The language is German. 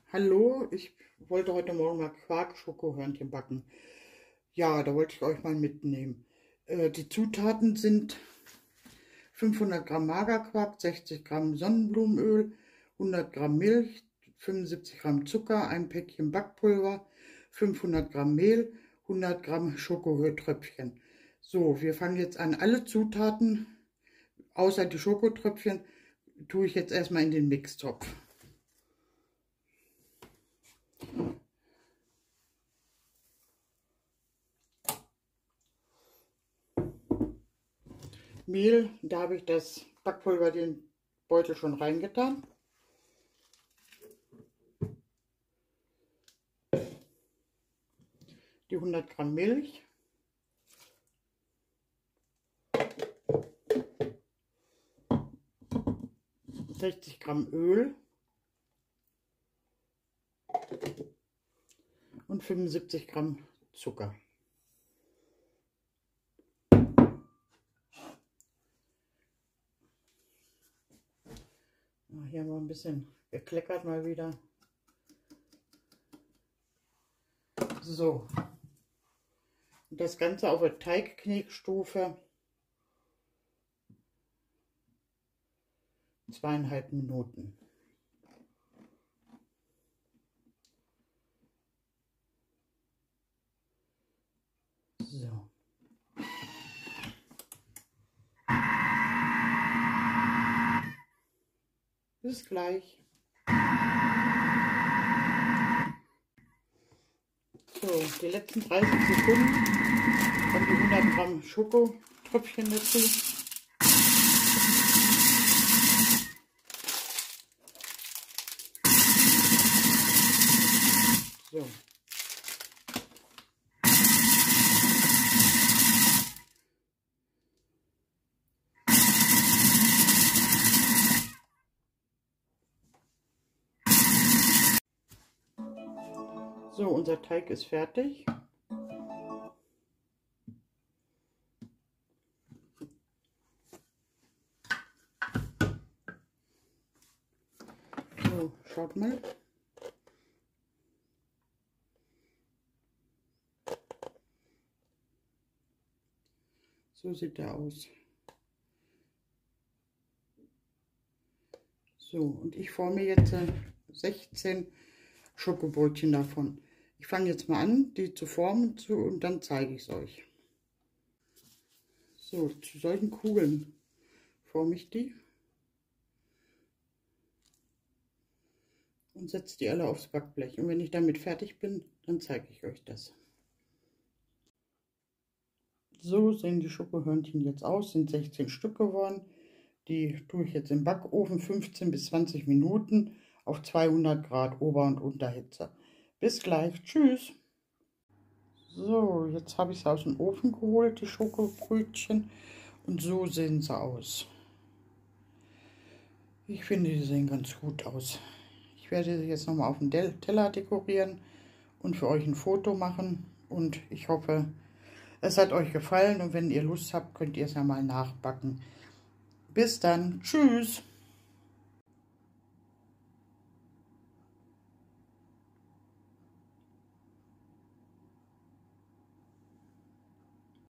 Hallo, ich wollte heute Morgen mal Quark-Schokohörnchen backen. Ja, da wollte ich euch mal mitnehmen. Die Zutaten sind 500 Gramm Magerquark, 60 Gramm Sonnenblumenöl, 100 Gramm Milch, 75 Gramm Zucker, ein Päckchen Backpulver, 500 Gramm Mehl, 100 Gramm Schokotröpfchen. So, wir fangen jetzt an. Alle Zutaten, außer die Schokotröpfchen, tue ich jetzt erstmal in den Mixtopf. Mehl, da habe ich das Backpulver, den Beutel schon reingetan. Die 100 Gramm Milch. ...60 Gramm Öl. Und 75 Gramm Zucker. Hier haben wir ein bisschen gekleckert mal wieder. So. Und das Ganze auf der Teigknetstufe 2,5 Minuten. So. Bis gleich. So, die letzten 30 Sekunden kommen die 100 Gramm Schokotröpfchen dazu. So. So, unser Teig ist fertig. So, schaut mal. So sieht er aus. So, und ich forme jetzt 16 Schokobrötchen davon. Ich fange jetzt mal an, die zu formen und dann zeige ich es euch. So, zu solchen Kugeln forme ich die und setze die alle aufs Backblech. Und wenn ich damit fertig bin, dann zeige ich euch das. So sehen die Schokohörnchen jetzt aus, sind 16 Stück geworden. Die tue ich jetzt im Backofen 15 bis 20 Minuten auf 200 Grad Ober- und Unterhitze. Bis gleich, tschüss! So, jetzt habe ich sie aus dem Ofen geholt, die Schokobrötchen. Und so sehen sie aus. Ich finde, die sehen ganz gut aus. Ich werde sie jetzt nochmal auf den Teller dekorieren und für euch ein Foto machen. Und ich hoffe, es hat euch gefallen. Und wenn ihr Lust habt, könnt ihr es ja mal nachbacken. Bis dann. Tschüss.